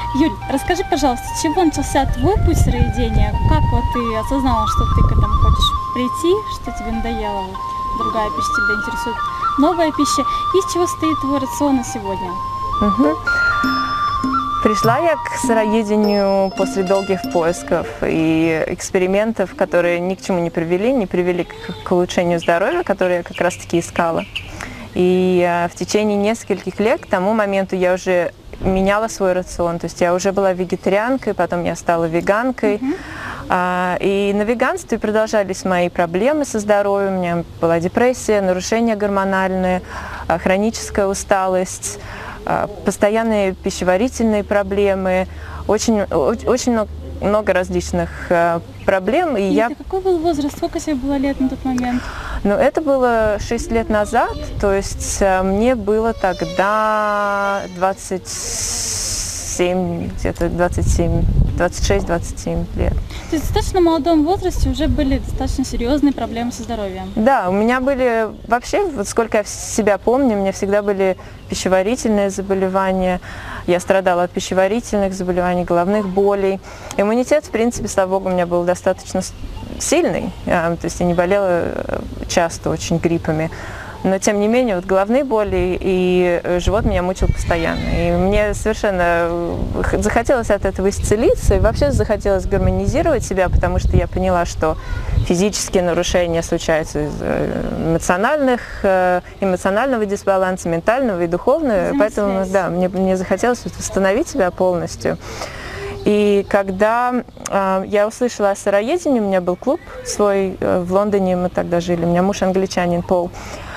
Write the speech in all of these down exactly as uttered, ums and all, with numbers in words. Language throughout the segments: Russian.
Юль, расскажи, пожалуйста, с чего начался твой путь сыроедения? Как вот ты осознала, что ты к этому хочешь прийти, что тебе надоело, вот, другая пища тебя интересует, новая пища, и из чего состоит твой рацион на сегодня? Угу. Пришла я к сыроедению после долгих поисков и экспериментов, которые ни к чему не привели, не привели к, к улучшению здоровья, которое я как раз-таки искала. И а, в течение нескольких лет к тому моменту я уже меняла свой рацион, то есть я уже была вегетарианкой, потом я стала веганкой. Mm-hmm. а, и на веганстве продолжались мои проблемы со здоровьем, у меня была депрессия, нарушения гормональные, а, хроническая усталость, постоянные пищеварительные проблемы, очень, очень много, много различных проблем. И, и я... какой был возраст? Сколько тебе было лет на тот момент? Ну, это было шесть лет назад, то есть мне было тогда двадцать семь, где-то двадцать семь, двадцать шесть двадцать семь лет. То есть в достаточно молодом возрасте уже были достаточно серьезные проблемы со здоровьем? Да, у меня были вообще, вот сколько я себя помню, у меня всегда были пищеварительные заболевания. Я страдала от пищеварительных заболеваний, головных болей. Иммунитет, в принципе, слава богу, у меня был достаточно сильный, то есть я не болела часто очень гриппами. Но, тем не менее, вот головные боли и живот меня мучил постоянно. И мне совершенно захотелось от этого исцелиться, и вообще захотелось гармонизировать себя, потому что я поняла, что физические нарушения случаются из эмоциональных, эмоционального дисбаланса, ментального и духовного. Поэтому, да, мне, мне захотелось восстановить себя полностью. И когда э, я услышала о сыроедении, у меня был клуб свой э, в Лондоне, мы тогда жили, у меня муж англичанин Пол.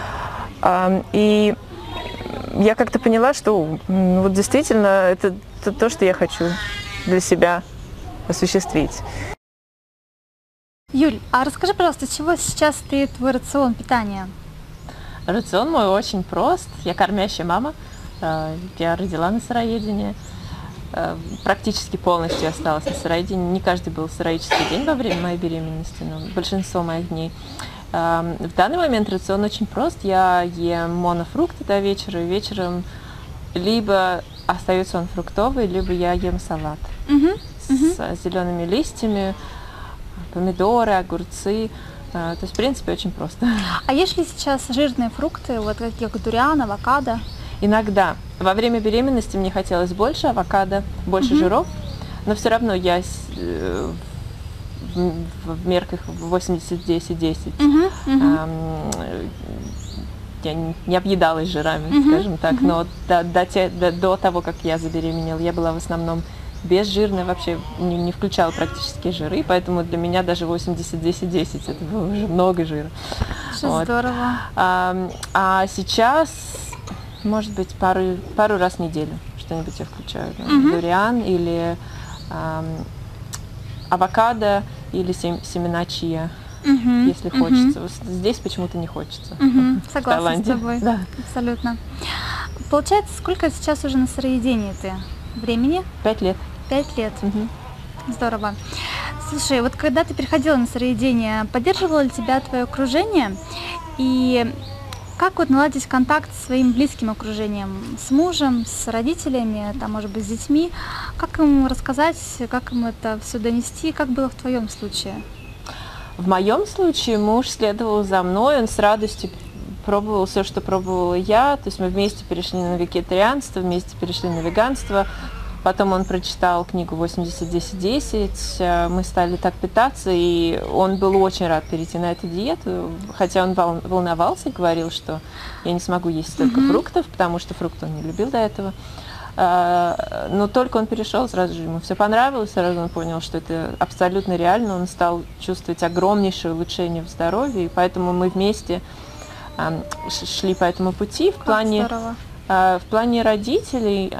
И я как-то поняла, что ну, вот действительно это, это то, что я хочу для себя осуществить. Юль, а расскажи, пожалуйста, из чего сейчас стоит твой рацион питания? Рацион мой очень прост. Я кормящая мама. Я родила на сыроедении. Практически полностью осталась на сыроедении. Не каждый был сыроедческий день во время моей беременности, но большинство моих дней. В данный момент рацион очень прост. Я ем монофрукты до вечера. Вечером либо остается он фруктовый, либо я ем салат uh-huh. с uh-huh. зелеными листьями, помидоры, огурцы. То есть, в принципе, очень просто. А есть ли сейчас жирные фрукты, вот как дуриан, авокадо? Иногда. Во время беременности мне хотелось больше авокадо, больше uh-huh. жиров, но все равно я в мерках восемьдесят десять десять. Uh-huh, uh-huh. Я не объедалась жирами, uh-huh, скажем так, uh-huh. но до, до, те, до, до того, как я забеременела, я была в основном безжирная, вообще не, не включала практически жиры, поэтому для меня даже восемьдесят десять десять это было уже много жира. Вот. Здорово. А, а сейчас, может быть, пару, пару раз в неделю что-нибудь я включаю. Uh-huh. Дуриан или а, авокадо или семена чиа, uh-huh, если хочется. Uh-huh. Здесь почему-то не хочется. Uh-huh. Согласна с тобой. Да. Абсолютно. Получается, сколько сейчас уже на сыроедении ты? Времени? Пять лет. Пять лет. Uh-huh. Здорово. Слушай, вот когда ты переходила на сыроедение, поддерживало ли тебя твое окружение? И как вот наладить контакт с своим близким окружением, с мужем, с родителями, там, может быть, с детьми? Как им рассказать, как им это все донести? Как было в твоем случае? В моем случае муж следовал за мной, он с радостью пробовал все, что пробовала я. То есть мы вместе перешли на вегетарианство, вместе перешли на веганство. Потом он прочитал книгу восемьдесят десять десять, мы стали так питаться, и он был очень рад перейти на эту диету, хотя он волновался и говорил, что я не смогу есть столько mm-hmm. фруктов, потому что фрукты он не любил до этого. Но только он перешел, сразу же ему все понравилось, сразу он понял, что это абсолютно реально, он стал чувствовать огромнейшее улучшение в здоровье, и поэтому мы вместе шли по этому пути. В плане, в плане родителей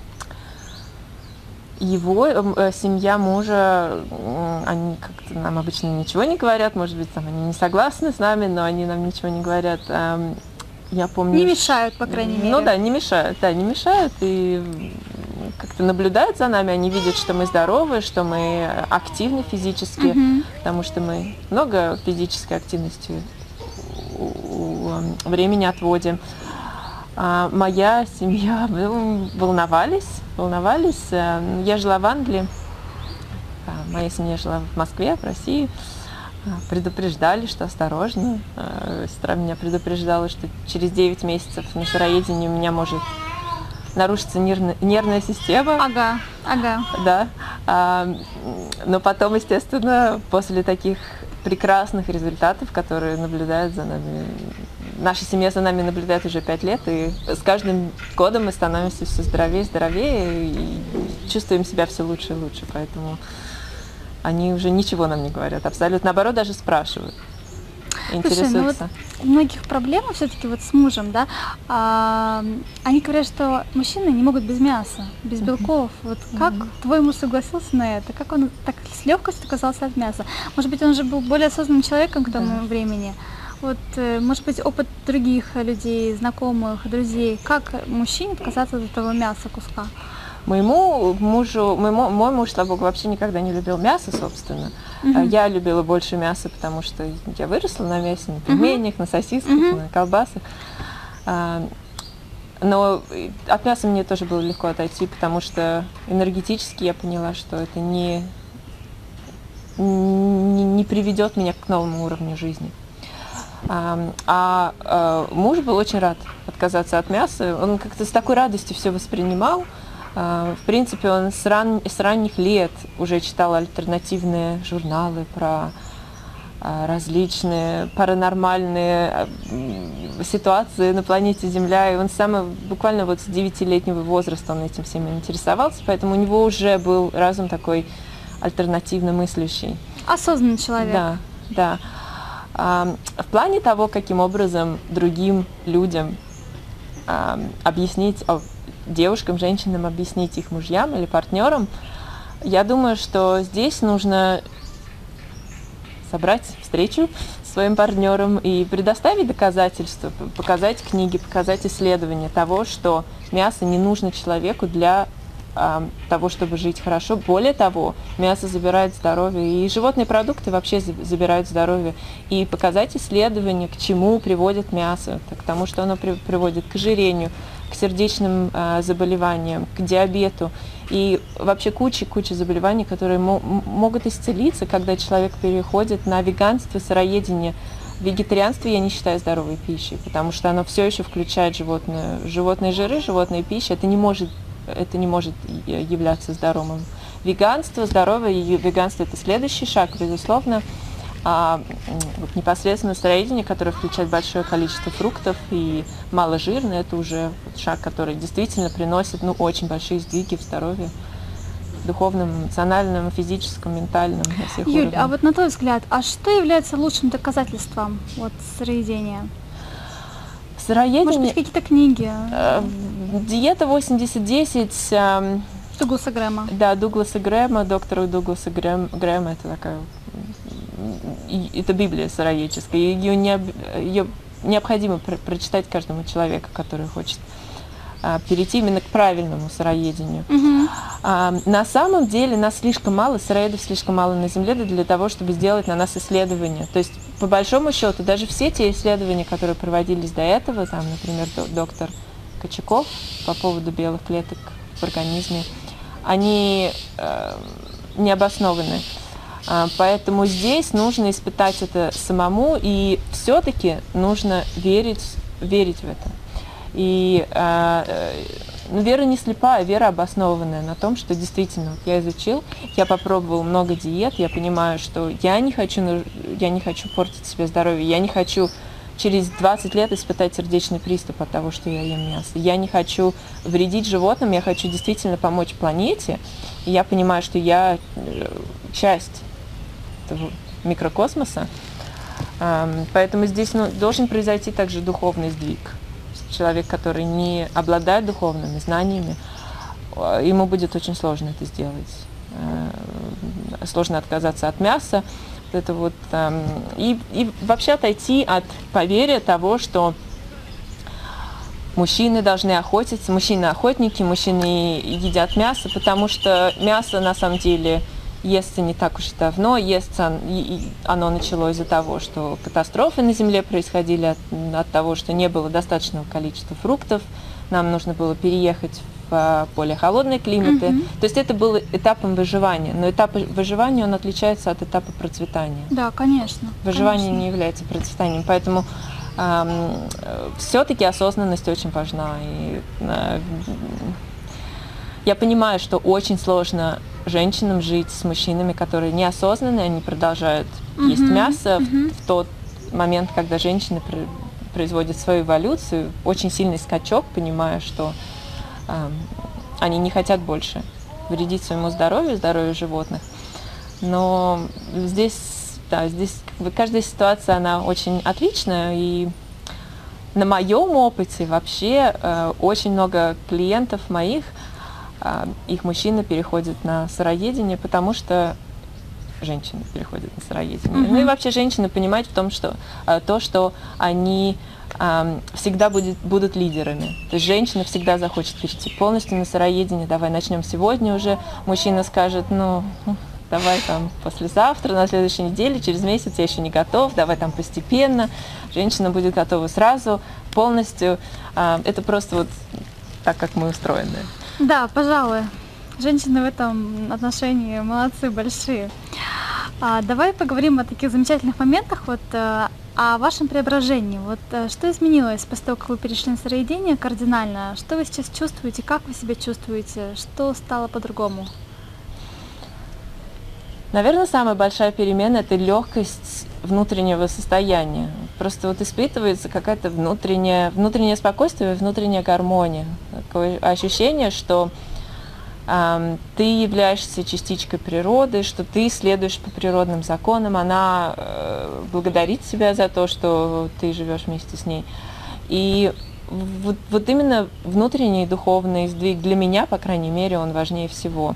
его э, семья мужа, они как-то нам обычно ничего не говорят, может быть, там они не согласны с нами, но они нам ничего не говорят. Э, я помню, не мешают, по крайней мере. Ну да, не мешают, да, не мешают и как-то наблюдают за нами, они видят, что мы здоровы, что мы активны физически, uh-huh. потому что мы много физической активности у, у, у, времени отводим. А моя семья ну, волновались, волновались. Э, Я жила в Англии, а моя семья жила в Москве, в России. А, Предупреждали, что осторожно. Э, Сестра меня предупреждала, что через девять месяцев на сыроедении у меня может нарушится нервная, нервная система. Ага, ага. Да. А, но потом, естественно, после таких прекрасных результатов, которые наблюдают за нами, наша семья за нами наблюдает уже пять лет, и с каждым годом мы становимся все здоровее, здоровее, и чувствуем себя все лучше и лучше, поэтому они уже ничего нам не говорят, абсолютно наоборот, даже спрашивают, интересуются. Слушай, ну вот у многих проблема все-таки вот с мужем, да, а, они говорят, что мужчины не могут без мяса, без белков. Вот как твой муж согласился на это? Как он так с легкостью отказался от мяса? Может быть, он же был более осознанным человеком к тому Да. времени? Вот, э, может быть, опыт других людей, знакомых, друзей. Как мужчине отказаться от этого мяса куска? Моему мужу, моему, мой муж, слава богу, вообще никогда не любил мясо, собственно. Мгм. А Я любила больше мяса, потому что я выросла на мясе, на пельменях, на сосисках, Мгм. на колбасах. А, Но и от мяса мне тоже было легко отойти, потому что энергетически я поняла, что это не, не, не приведет меня к новому уровню жизни. А, а, а муж был очень рад отказаться от мяса. Он как-то с такой радостью все воспринимал. А, В принципе, он с, ран, с ранних лет уже читал альтернативные журналы про а, различные паранормальные а, м, ситуации на планете Земля. И он самый, буквально вот с девятилетнего возраста он этим всем интересовался, поэтому у него уже был разум такой альтернативно мыслящий. Осознанный человек. Да, да. А, В плане того, каким образом другим людям а, объяснить, о, девушкам, женщинам объяснить их мужьям или партнерам, я думаю, что здесь нужно собрать встречу с своим партнером и предоставить доказательства, п- показать книги, показать исследования того, что мясо не нужно человеку для а, того, чтобы жить хорошо. Более того, мясо забирает здоровье, и животные продукты вообще за- забирают здоровье. И показать исследования, к чему приводит мясо, к тому, что оно при- приводит к ожирению, к сердечным а, заболеваниям, к диабету и вообще куча-куча заболеваний, которые мо- м- могут исцелиться, когда человек переходит на веганство, сыроедение. Вегетарианство я не считаю здоровой пищей, потому что оно все еще включает животные, животные жиры, животные пищи. Это не может, это не может и- являться здоровым. Веганство, здоровье и веганство – это следующий шаг, безусловно. А м, вот непосредственно сыроедение, которое включает большое количество фруктов и маложирное, это уже вот шаг, который действительно приносит ну, очень большие сдвиги в здоровье, духовном, эмоциональном, физическом, ментальном, на всех Юль, уровнях. а вот на твой взгляд, а что является лучшим доказательством вот сыроедения? Сыроедение, Может быть, какие-то книги э, диета восемьдесят десять, эм, Дугласа Грэма? да, Дугласа Грэма, доктора Дугласа Грэм, Грэма, это такая, и- это Библия сыроедческая, ее, не, об- ее необходимо пр- прочитать каждому человеку, который хочет а, перейти именно к правильному сыроедению. Мгм. А, на самом деле нас слишком мало, сыроедов слишком мало на Земле для того, чтобы сделать на нас исследования. То есть, по большому счету, даже все те исследования, которые проводились до этого, там, например, до- доктор Кочаков по поводу белых клеток в организме, они э, не обоснованы. А, Поэтому здесь нужно испытать это самому, и все-таки нужно верить, верить в это. И э, э, ну, вера не слепая, вера обоснованная на том, что действительно вот я изучил, я попробовал много диет, я понимаю, что я не хочу, нар- я не хочу портить себе здоровье, я не хочу через двадцать лет испытать сердечный приступ от того, что я ем мясо. Я не хочу вредить животным, я хочу действительно помочь планете. И я понимаю, что я э, часть этого микрокосмоса. Ам, Поэтому здесь ну, должен произойти также духовный сдвиг. Человек, который не обладает духовными знаниями, э, ему будет очень сложно это сделать. Э, Сложно отказаться от мяса. Вот это вот, эм, и, и вообще отойти от поверья того, что мужчины должны охотиться, мужчины охотники, мужчины едят мясо, потому что мясо на самом деле естся не так уж и давно, естся и, и оно началось из-за того, что катастрофы на Земле происходили, от, от того, что не было достаточного количества фруктов, нам нужно было переехать в более холодные климаты. Мгм. То есть это было этапом выживания, но этап выживания, он отличается от этапа процветания. Да, конечно. Выживание конечно. не является процветанием, поэтому все-таки осознанность очень важна. И, э, я понимаю, что очень сложно женщинам жить с мужчинами, которые неосознанные, они продолжают Мгм, есть мясо в- мгм. в тот момент, когда женщины пр- производят свою эволюцию, очень сильный скачок, понимая, что эм, они не хотят больше вредить своему здоровью, здоровью животных. Но здесь, да, здесь как бы каждая ситуация, она очень отличная, и на моем опыте вообще э, очень много клиентов моих, э, их мужчины переходят на сыроедение, потому что женщины переходят на сыроедение. Мгм. Ну и вообще женщины понимают в том, что э, то, что они э, всегда будет, будут лидерами. То есть женщина всегда захочет перейти полностью на сыроедение. Давай начнем сегодня уже. Мужчина скажет, ну, давай там послезавтра, на следующей неделе, через месяц я еще не готов, давай там постепенно. Женщина будет готова сразу, полностью. Э, это просто вот так, как мы устроены. Да, пожалуй. Женщины в этом отношении молодцы большие. А, давай поговорим о таких замечательных моментах, вот э, о вашем преображении. Вот э, что изменилось после того, как вы перешли на сыроедение кардинально? Что вы сейчас чувствуете? Как вы себя чувствуете? Что стало по-другому? Наверное, самая большая перемена – это легкость внутреннего состояния. Просто вот испытывается какая-то внутренняя, внутреннее спокойствие, внутренняя гармония. Такое ощущение, что э, ты являешься частичкой природы, что ты следуешь по природным законам, она э, благодарит тебя за то, что ты живешь вместе с ней. И вот, вот именно внутренний духовный сдвиг для меня, по крайней мере, он важнее всего.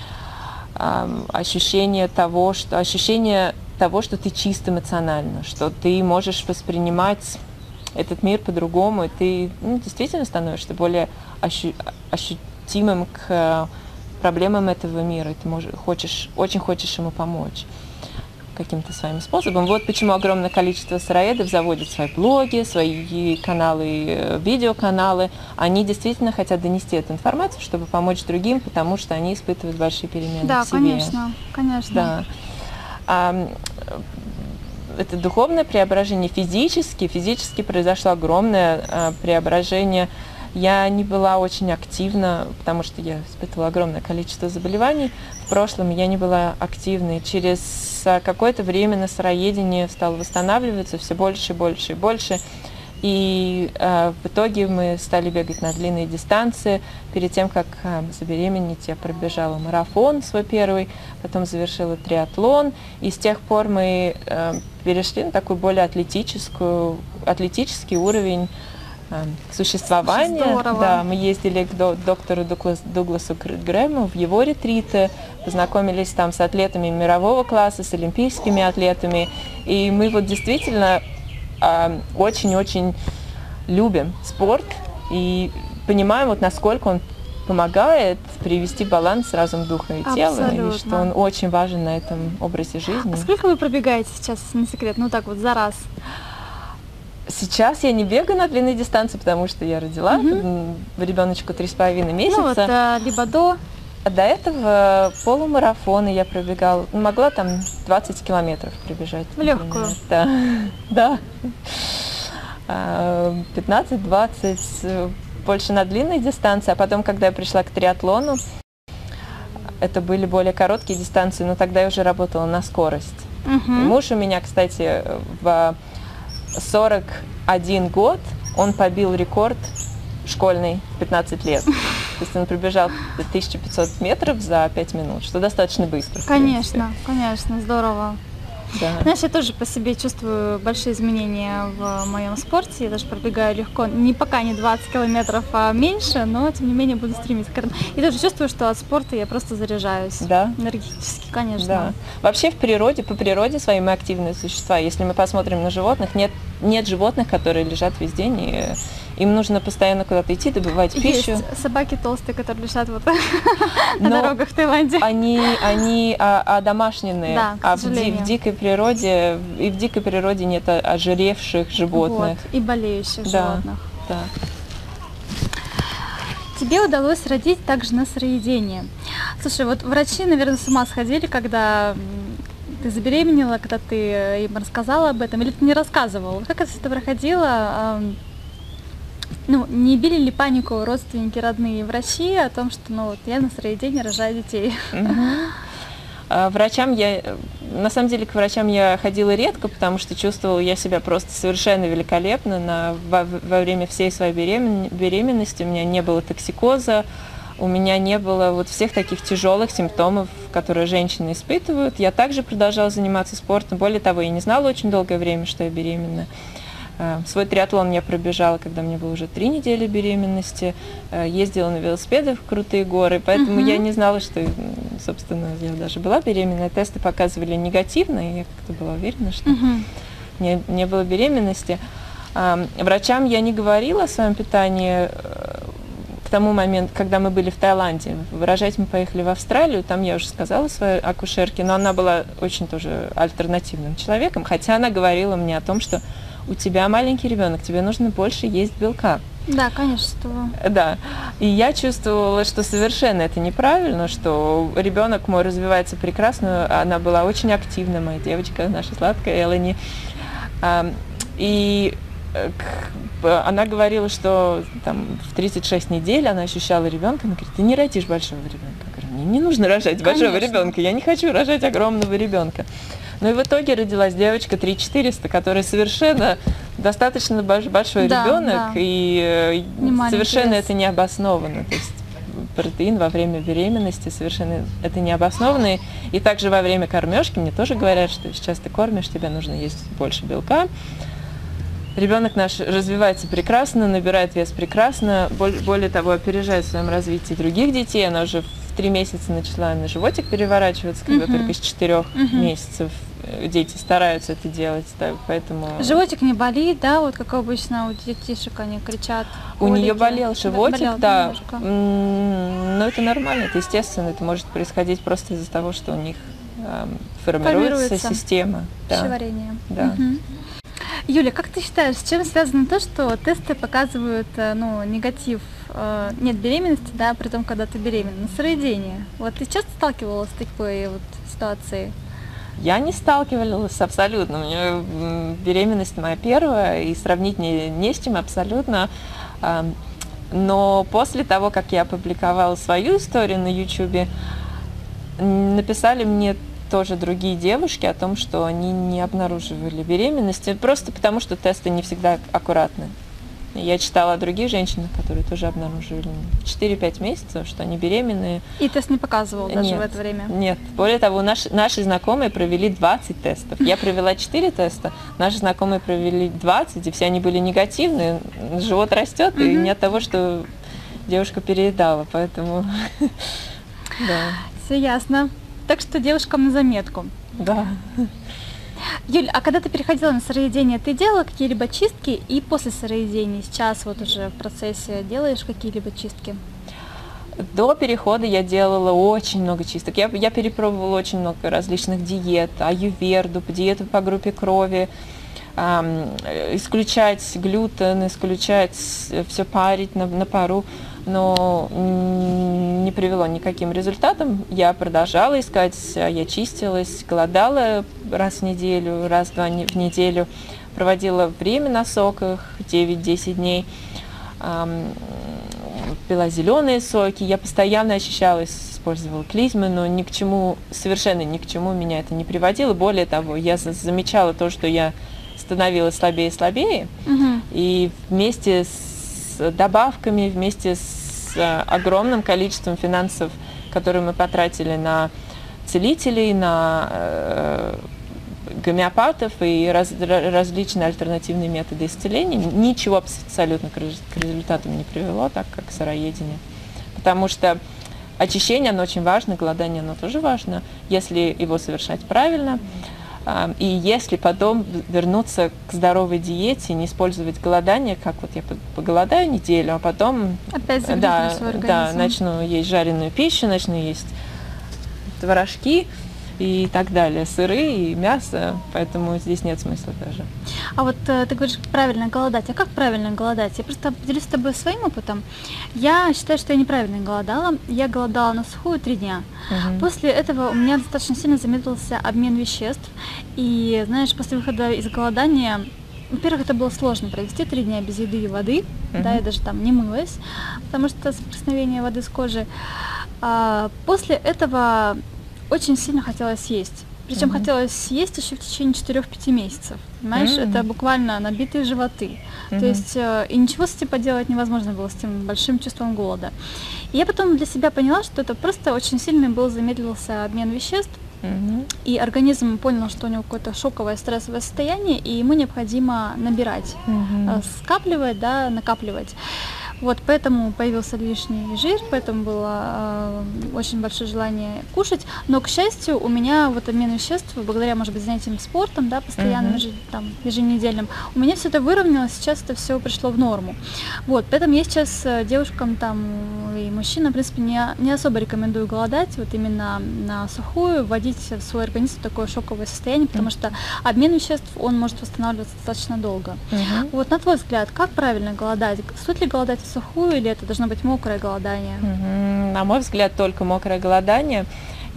Ощущение того, что, ощущение того, что ты чист эмоционально, что ты можешь воспринимать этот мир по-другому, и ты ну, действительно становишься более ощу, ощутимым к проблемам этого мира, и ты можешь, хочешь, очень хочешь ему помочь каким-то своим способом. Вот почему огромное количество сыроедов заводят свои блоги, свои каналы, видеоканалы. Они действительно хотят донести эту информацию, чтобы помочь другим, потому что они испытывают большие перемены Да, в себе. конечно, конечно. Да. А, это духовное преображение. Физически, физически произошло огромное а, преображение. Я не была очень активна, потому что я испытывала огромное количество заболеваний. В прошлом я не была активной. Через какое-то время на сыроедении стало восстанавливаться все больше и больше и больше. И э, в итоге мы стали бегать на длинные дистанции. Перед тем, как э, забеременеть, я пробежала марафон свой первый, потом завершила триатлон. И с тех пор мы э, перешли на такой более атлетическую, атлетический уровень существования. Здорово. Да, мы ездили к до, доктору Дуглас, Дугласу Грэму в его ретриты, познакомились там с атлетами мирового класса, с олимпийскими атлетами. И мы вот действительно э, очень-очень любим спорт и понимаем, вот насколько он помогает привести баланс разум, духа и тела, и что он очень важен на этом образе жизни. А сколько вы пробегаете сейчас, не секрет, ну так вот за раз? Сейчас я не бегаю на длинной дистанции, потому что я родила угу. ребеночку три с половиной месяца. Ну вот, а, либо до. А до этого полумарафоны я пробегала. Могла там двадцать километров пробежать. В легкую. Да, да. пятнадцать-двадцать, больше на длинной дистанции. А потом, когда я пришла к триатлону, это были более короткие дистанции, но тогда я уже работала на скорость. Угу. И муж у меня, кстати, в сорок один год он побил рекорд школьный в пятнадцать лет. То есть он пробежал тысячу пятьсот метров за пять минут, что достаточно быстро. Конечно, конечно, здорово. Да. Знаешь, я тоже по себе чувствую большие изменения в моем спорте. Я даже пробегаю легко, не пока не двадцать километров, а меньше, но тем не менее буду стремиться к этому. И даже чувствую, что от спорта я просто заряжаюсь. Да. Энергетически, конечно. Да. Вообще в природе, по природе своей мы активные существа. Если мы посмотрим на животных, нет нет животных, которые лежат весь день, и им нужно постоянно куда-то идти, добывать пищу. Есть собаки толстые, которые лежат вот Но на дорогах в Таиланде. Они, они а, одомашненные, Да, к а в, ди- сожалению. в дикой природе, и в дикой природе нет о- ожиревших животных. Вот, и болеющих Да. животных. Да. Тебе удалось родить также на сыроедении. Слушай, вот врачи, наверное, с ума сходили, когда м, ты забеременела, когда ты им рассказала об этом, или ты не рассказывала? Как это все проходило? Ам, Ну, не били ли панику родственники, родные, врачи о том, что, ну, вот я на сыроедении рожаю детей? Мгм. А Врачам я, на самом деле, к врачам я ходила редко, потому что чувствовала я себя просто совершенно великолепно на, во, во время всей своей беремен- беременности. У меня не было токсикоза, у меня не было вот всех таких тяжелых симптомов, которые женщины испытывают. Я также продолжала заниматься спортом. Более того, я не знала очень долгое время, что я беременна. А, Свой триатлон я пробежала, когда мне было уже три недели беременности. А, Ездила на велосипедах в крутые горы, поэтому Мгм. я не знала, что, м, собственно, я даже была беременна. Тесты показывали негативно, и я как-то была уверена, что Мгм. не, не было беременности. А, Врачам я не говорила о своем питании э, к тому моменту, когда мы были в Таиланде. Выражать мы поехали в Австралию, там я уже сказала своей акушерке, но она была очень тоже альтернативным человеком, хотя она говорила мне о том, что у тебя маленький ребенок, тебе нужно больше есть белка. Да, конечно, что... Да, и я чувствовала, что совершенно это неправильно, что ребенок мой развивается прекрасно, она была очень активна, моя девочка, наша сладкая Элани. А, И э, к- она говорила, что там в тридцать шесть недель она ощущала ребенка, она говорит, ты не родишь большого ребенка. Я говорю, мне не нужно рожать большого Конечно. ребенка, я не хочу рожать огромного ребенка. Ну и в итоге родилась девочка три четыреста, которая совершенно достаточно больш- большой Да, ребенок, да. и э, Не маленький совершенно вес. это не обосновано. То есть протеин во время беременности совершенно это не обоснованно. И также во время кормежки мне тоже говорят, что сейчас ты кормишь, тебе нужно есть больше белка. Ребенок наш развивается прекрасно, набирает вес прекрасно, боль- более того, опережает в своем развитии других детей. Она уже в три месяца начала на животик переворачиваться, когда Мгм. только с четырех Мгм. месяцев э, дети стараются это делать, да, поэтому Животик не болит, да, вот как обычно у детишек они кричат. у нее колики. болел животик, Болел да, немножко. М, но это нормально, это естественно, это может происходить просто из-за того, что у них эм, формируется, Формируется система. Да. Пищеварение. Да. Мгм. Юля, как ты считаешь, с чем связано то, что тесты показывают э, ну, негатив, э, нет беременности, да, при том, когда ты беременна, на сыроедение? Вот ты часто сталкивалась с такой вот ситуацией? Я не сталкивалась абсолютно. У меня м, беременность моя первая, и сравнить не, не с чем абсолютно. Ам, Но после того, как я опубликовала свою историю на YouTube, написали мне тоже другие девушки о том, что они не обнаруживали беременности, просто потому что тесты не всегда аккуратны. Я читала о других женщинах, которые тоже обнаруживали в четыре-пять месяцев, что они беременные. И тест не показывал даже Нет, в это время? Нет. Более того, наши, наши знакомые провели двадцать тестов. Я провела четыре теста, наши знакомые провели двадцать, и все они были негативные. Живот растет, и Мгм. не от того, что девушка переедала, поэтому... Да, Все ясно. Так что девушкам на заметку. да. Юль, а когда ты переходила на сыроедение, ты делала какие-либо чистки? И после сыроедения сейчас вот уже в процессе делаешь какие-либо чистки? До перехода я делала очень много чисток. Я, я перепробовала очень много различных диет, аюрведу, диету по группе крови, ам, исключать глютен, исключать все парить на, на пару, но м, не привело никаким результатам. Я продолжала искать, я чистилась, голодала раз в неделю, раз-два не- в неделю, проводила время на соках девять-десять дней. Ам, пила зеленые соки, я постоянно очищалась, использовала клизмы, но ни к чему, совершенно ни к чему меня это не приводило. Более того, я за- замечала то, что я становилась слабее и слабее, Мгм. и вместе с добавками, вместе с э, огромным количеством финансов, которые мы потратили на целителей, на э, гомеопатов и раз- ра- различные альтернативные методы исцеления, ничего абсолютно к рез- к результатам не привело, так как сыроедение. Потому что очищение, оно очень важно, голодание, оно тоже важно, если его совершать правильно. А, И если потом вернуться к здоровой диете, не использовать голодание, как вот я по- поголодаю неделю, а потом Опять загрузить да, свой организм. да, начну есть жареную пищу, начну есть творожки и так далее, сыры и мясо, поэтому здесь нет смысла даже. А вот э, ты говоришь, правильно голодать. А как правильно голодать? Я просто поделюсь с тобой своим опытом. Я считаю, что я неправильно голодала. Я голодала на сухую три дня. Мгм. После этого у меня достаточно сильно замедлился обмен веществ. И, знаешь, после выхода из голодания, во-первых, это было сложно провести три дня без еды и воды. Да, Мгм. я даже там не мылась, потому что соприкосновение воды с кожей. А, после этого очень сильно хотелось есть. Причем Мгм. хотелось съесть еще в течение четырёх-пяти месяцев. Понимаешь, М. это буквально набитые животы. То Мгм. есть э, и ничего с этим поделать невозможно было, с тем большим чувством голода. И я потом для себя поняла, что это просто очень сильно был замедлился обмен веществ, Мгм. и организм понял, что у него какое-то шоковое стрессовое состояние, и ему необходимо набирать, Мгм. э, скапливать, да, накапливать. Вот, поэтому появился лишний жир, поэтому было э, очень большое желание кушать. Но, к счастью, у меня вот обмен веществ, благодаря, может быть, занятиям спортом, да, постоянным, Мгм. ежи- там, еженедельным, у меня все это выровнялось, сейчас это все пришло в норму. Вот, поэтому я сейчас э, девушкам там и мужчинам, в принципе, не, не особо рекомендую голодать, вот именно на сухую, вводить в свой организм такое шоковое состояние, потому что обмен веществ, он может восстанавливаться достаточно долго. Мгм. Вот на твой взгляд, как правильно голодать? Стоит ли голодать в сухую или это должно быть мокрое голодание? Мгм. На мой взгляд, только мокрое голодание.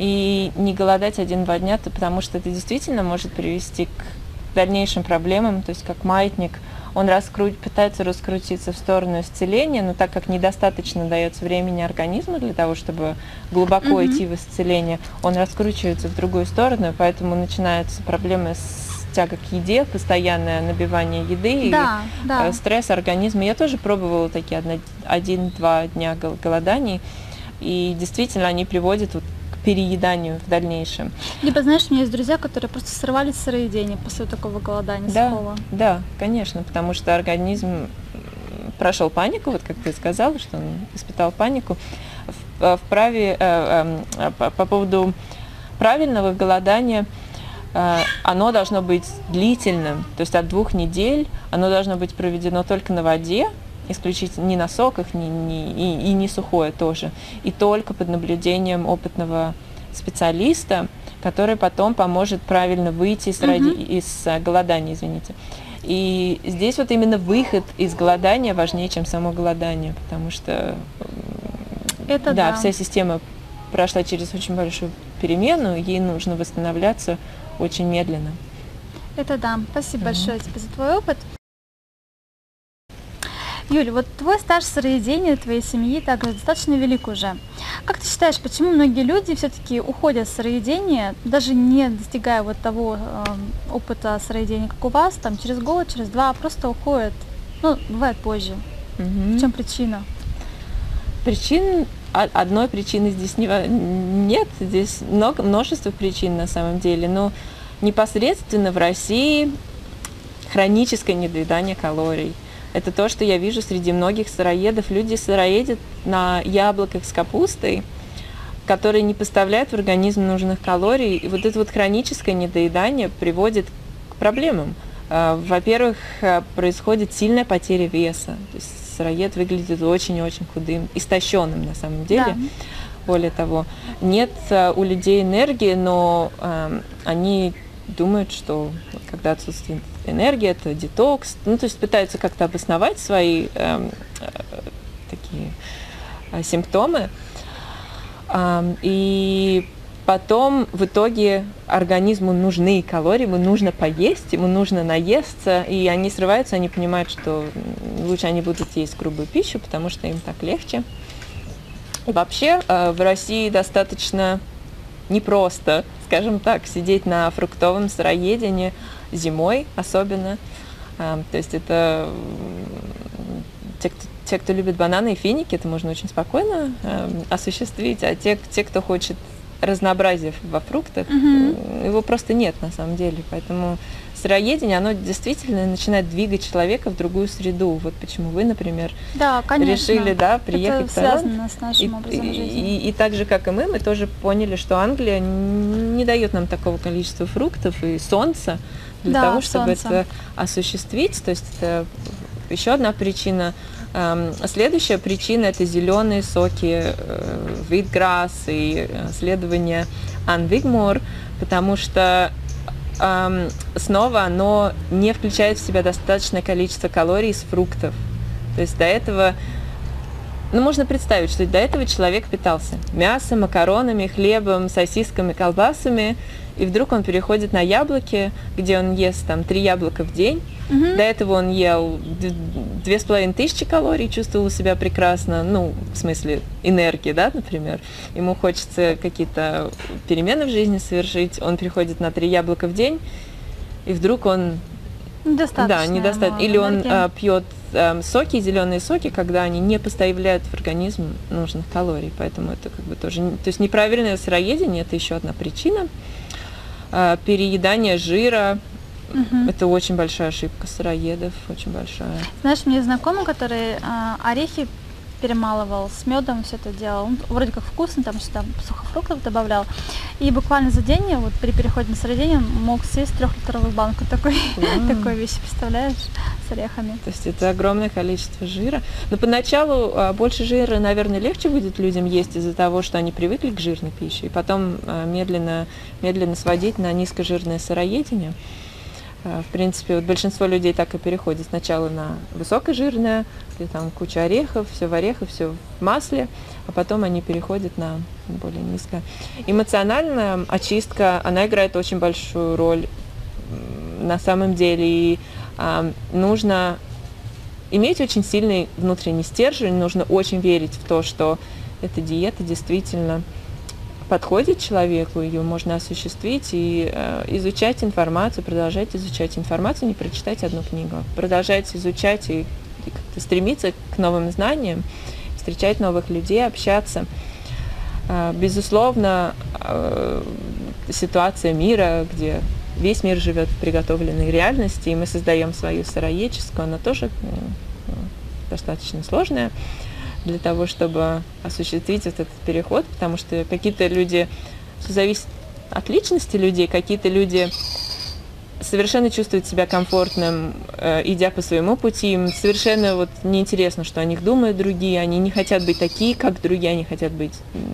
И не голодать один-два дня, то- потому что это действительно может привести к дальнейшим проблемам, то есть как маятник. Он раскру... пытается раскрутиться в сторону исцеления, но так как недостаточно дается времени организму для того, чтобы глубоко Мгм. идти в исцеление, он раскручивается в другую сторону, и поэтому начинаются проблемы с тяга к еде, постоянное набивание еды и Да, да. э, стресс организма. Я тоже пробовала такие одно- один-два дня гол- голоданий, и действительно они приводят вот к перееданию в дальнейшем. Либо, знаешь, у меня есть друзья, которые просто срывались с сыроедения после такого голодания Да, сухого. да, конечно, потому что организм м, прошел панику, вот как ты сказала, что он испытал панику. В, э, в праве, э, э, по, по поводу правильного голодания, э, оно должно быть длительным, то есть от двух недель оно должно быть проведено только на воде, исключительно не на соках, не, не, и, и не сухое тоже, и только под наблюдением опытного специалиста, который потом поможет правильно выйти из, ради- Мгм. из э, голодания, извините. И здесь вот именно выход из голодания важнее, чем само голодание, потому что Это да, да. вся система прошла через очень большую перемену, ей нужно восстанавливаться очень медленно. Это да. Спасибо Мгм. большое тебе за твой опыт. Юля, вот твой стаж сыроедения твоей семьи также достаточно велик уже. Как ты считаешь, почему многие люди все-таки уходят с сыроедения, даже не достигая вот того э, опыта сыроедения, как у вас, там через год, через два, а просто уходят, ну, бывает позже. Мгм. В чем причина? Причин, о- одной причины здесь не во- нет, здесь много, множество причин на самом деле, но непосредственно в России хроническое недоедание калорий. Это то, что я вижу среди многих сыроедов. Люди сыроедят на яблоках с капустой, которые не поставляют в организм нужных калорий. И вот это вот хроническое недоедание приводит к проблемам. А, Во-первых, а, происходит сильная потеря веса. То есть сыроед выглядит очень-очень худым, истощенным на самом деле. Да. Более того, нет а, у людей энергии, но а, они думают, что вот когда отсутствует энергия, это детокс. Ну, то есть пытаются как-то обосновать свои эм, э, такие э, симптомы. Ам, и потом в итоге организму нужны калории, ему нужно поесть, ему нужно наесться, и они срываются, они понимают, что м, лучше они будут есть грубую пищу, потому что им так легче. И вообще э, в России достаточно непросто, скажем так, сидеть на фруктовом сыроедении зимой особенно. А, То есть это м, те, кто, те, кто любит бананы и финики, это можно очень спокойно э, осуществить, а те, те, кто хочет разнообразия во фруктах, Мгм. э, его просто нет на самом деле. Поэтому сыроедение, оно действительно начинает двигать человека в другую среду. Вот почему вы, например, Да, конечно. решили, да, приехать Это в Таиланд. связано с нашим И, образом и, жизни. и, и так же, как и мы, мы тоже поняли, что Англия не дает нам такого количества фруктов и солнца для Да, того, чтобы солнце. это осуществить. То есть это еще одна причина. Эм, Следующая причина – это зеленые соки, э, wheatgrass и э, следование Ann Wigmore, потому что эм, снова оно не включает в себя достаточное количество калорий из фруктов. То есть до этого, ну, можно представить, что до этого человек питался мясом, макаронами, хлебом, сосисками, колбасами, и вдруг он переходит на яблоки, где он ест там три яблока в день. Мгм. До этого он ел д- две с половиной тысячи калорий, чувствовал себя прекрасно, ну, в смысле энергии, да, например. Ему хочется какие-то перемены в жизни совершить, он переходит на три яблока в день, и вдруг он Недостаточно. да, недостаточно. Или он а, пьет а, соки, зеленые соки, когда они не поставляют в организм нужных калорий. Поэтому это как бы тоже... не- То есть неправильное сыроедение – это еще одна причина. А, переедание жира – это очень большая ошибка сыроедов, очень большая. Знаешь, мне знакомый, который а, орехи перемалывал, с медом все это делал. Он вроде как вкусно, там что-то сухофруктов добавлял. И буквально за день, вот при переходе на сыроедение, мог съесть трехлитровую банку такой, Вау. такой вещи, представляешь, с орехами. То есть это огромное количество жира. Но поначалу а, больше жира, наверное, легче будет людям есть из-за того, что они привыкли к жирной пище, и потом а, медленно, медленно сводить на низкожирное сыроедение. А, В принципе, вот большинство людей так и переходит сначала на высокожирное, где там куча орехов, все в орехах, все в масле, а потом они переходят на более низкое. Эмоциональная очистка, она играет очень большую роль м, на самом деле, и а, нужно иметь очень сильный внутренний стержень, нужно очень верить в то, что эта диета действительно подходит человеку, ее можно осуществить и э, изучать информацию, продолжать изучать информацию, не прочитать одну книгу, продолжать изучать и, и как-то стремиться к новым знаниям, встречать новых людей, общаться. Э, безусловно, э, ситуация мира, где весь мир живет в приготовленной реальности, и мы создаем свою сыроедческую, она тоже э, достаточно сложная для того, чтобы осуществить вот этот переход, потому что какие-то люди, все зависит от личности людей, какие-то люди совершенно чувствуют себя комфортным, э, идя по своему пути, им совершенно вот неинтересно, что о них думают другие, они не хотят быть такие, как другие, они хотят быть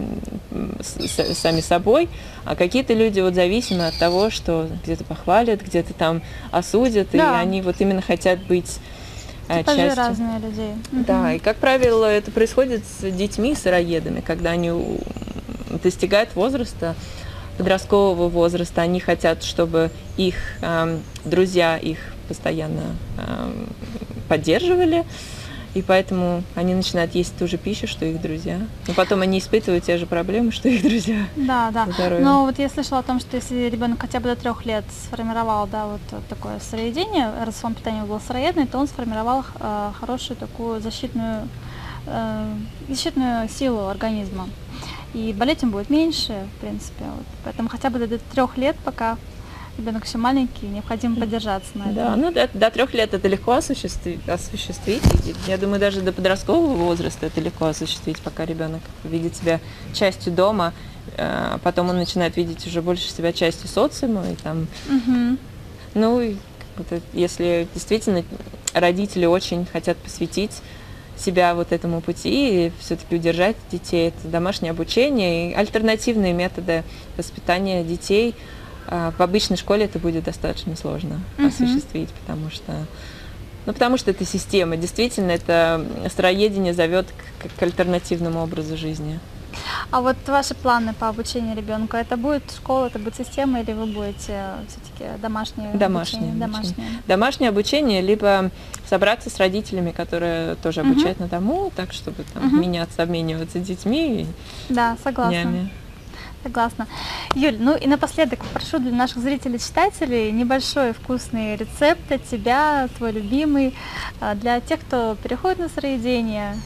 м, с- с- сами собой, а какие-то люди вот зависимы от того, что где-то похвалят, где-то там осудят, и Да. они вот именно хотят быть э, Типажи частью. разные людей. Да, Мгм. и, как правило, это происходит с детьми-сыроедами, когда они у- достигают возраста, подросткового возраста, они хотят, чтобы их эм, друзья их постоянно эм, поддерживали, и поэтому они начинают есть ту же пищу, что их друзья. Но потом они испытывают те же проблемы, что их друзья. Да, да. Здоровье. Но вот я слышала о том, что если ребенок хотя бы до трех лет сформировал, да, вот э, такое сыроедение, рацион питания был сыроедный, то он сформировал э, хорошую такую защитную, э, защитную силу организма. И болеть им будет меньше, в принципе. Вот. Поэтому хотя бы до трех лет, пока ребенок еще маленький, необходимо поддержаться на этом. Да, ну до, до трех лет это легко осуществить, осуществить. И я думаю, даже до подросткового возраста это легко осуществить, пока ребенок видит себя частью дома, а потом он начинает видеть уже больше себя частью социума. И там, Мгм. ну, и вот это, если действительно родители очень хотят посвятить себя вот этому пути и все-таки удержать детей, это домашнее обучение и альтернативные методы воспитания детей. А В обычной школе это будет достаточно сложно Мгм. осуществить, потому что, ну, потому что это система. Действительно, это сыроедение зовет к, к альтернативному образу жизни. А вот ваши планы по обучению ребенка, это будет школа, это будет система, или вы будете все-таки домашнее Домашнее обучение? обучение. Домашнее. Домашнее обучение, либо собраться с родителями, которые тоже Мгм. обучают на дому, так, чтобы там, Мгм. меняться, обмениваться детьми и Да, согласна. днями. Согласна. Юль, ну и напоследок прошу для наших зрителей, читателей небольшой вкусный рецепт от тебя, твой любимый, а, для тех, кто переходит на сыроедение.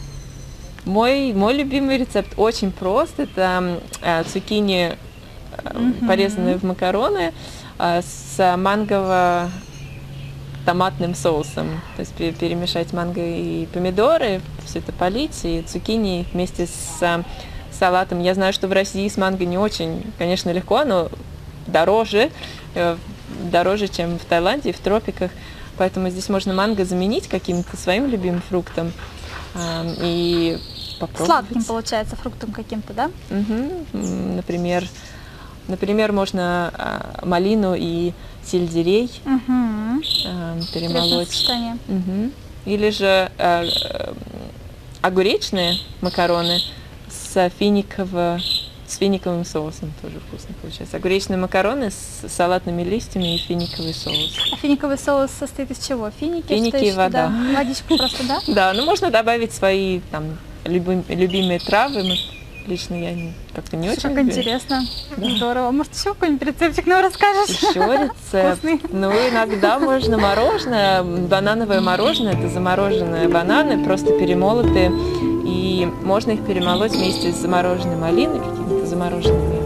Мой, мой любимый рецепт очень прост. Это э, цукини, э, Мгм. порезанные в макароны, э, с мангово томатным соусом. То есть пе- перемешать манго и помидоры, все это полить, и цукини вместе с а, салатом. Я знаю, что в России с манго не очень, конечно, легко, но дороже, э, дороже, чем в Таиланде и в тропиках. Поэтому здесь можно манго заменить каким-то своим любимым фруктом э, и попробовать. Сладким получается, фруктом каким-то, да? Мгм. М, Например, например, можно а, малину и сельдерей Угу. а, Интересное перемолоть. сочетание. Мгм. Или же а, э, огуречные макароны с, финиково- с финиковым соусом. Тоже вкусно получается. Огуречные макароны с салатными листьями и финиковый соус. А финиковый соус состоит из чего? Финики? Финики что и еще туда? вода. Водичку просто, да? Да, ну можно добавить свои там любим- любимые травы. Мы- Лично я не, как-то не очень Как люблю. интересно. Здорово. Может, еще какой-нибудь рецептик нам расскажешь? Еще рецепт. Вкусный. Ну, иногда можно мороженое, банановое мороженое, это замороженные бананы, просто перемолотые, и можно их перемолоть вместе с замороженной малиной, какими-то замороженными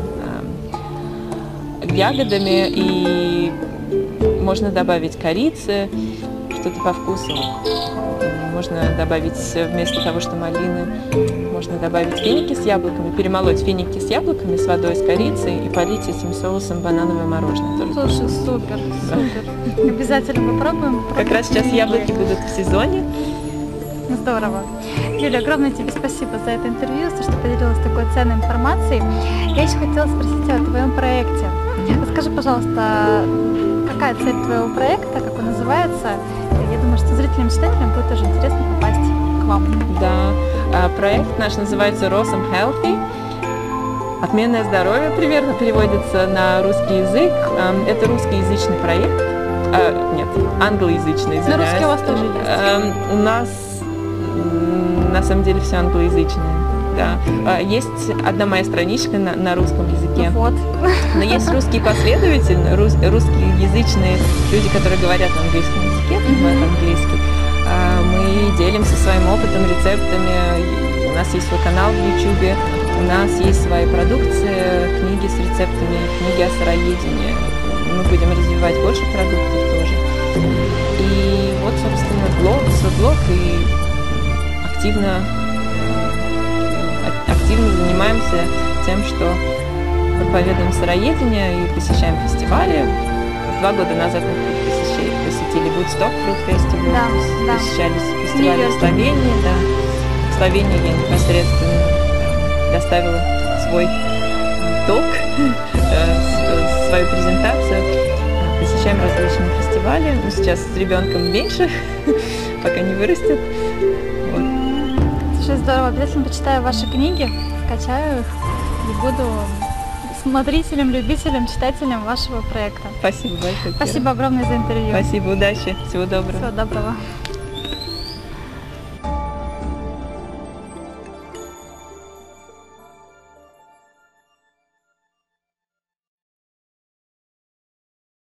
эм, ягодами, и можно добавить корицы, что-то по вкусу. Можно добавить вместо того, что малины, можно добавить финики с яблоками, перемолоть финики с яблоками, с водой, с корицей и полить этим соусом банановое мороженое. Тоже Слушай, супер, супер. Обязательно попробуем. как раз сейчас яблоки будут в сезоне. Здорово. Юля, огромное тебе спасибо за это интервью, за то, что поделилась такой ценной информацией. Я еще хотела спросить о твоем проекте. Расскажи, пожалуйста, какая цель твоего проекта, как он называется? Я думаю, что зрителям и читателям будет тоже интересно попасть к вам. Да, а, проект наш называется Rosam Healthy. Отменное здоровье примерно переводится на русский язык. Ам, Это русскоязычный проект. А, нет, англоязычный, На извиняюсь. русский у вас тоже есть. Ам, У нас м, на самом деле все англоязычное. Да. А, Есть одна моя страничка на, на русском языке. Ну вот. Но есть русские последователи, рус, русскоязычные люди, которые говорят на английском языке, понимают английский. А, Мы делимся своим опытом, рецептами. И у нас есть свой канал в YouTube, у нас есть своя продукция, книги с рецептами, книги о сыроедении. Мы будем развивать больше продуктов тоже. И вот, собственно, блог, свой блог, и активно, а- активно занимаемся тем, что проповедуем сыроедение и посещаем фестивали. Два года назад мы посещали, посетили Woodstock Fruit Festival, Да, да. посещали фестивали в Нью-Йорке. Словении. Да. В Словении я непосредственно доставила свой э, ток, э, с- свою презентацию. Посещаем различные фестивали. Ну, сейчас с ребенком меньше, пока не вырастет. Вот. Слушай, здорово. Обязательно почитаю ваши книги, скачаю их и буду смотрителем, любителем, читателем вашего проекта. Спасибо большое. Кира. Спасибо огромное за интервью. Спасибо, удачи, всего доброго. Всего доброго.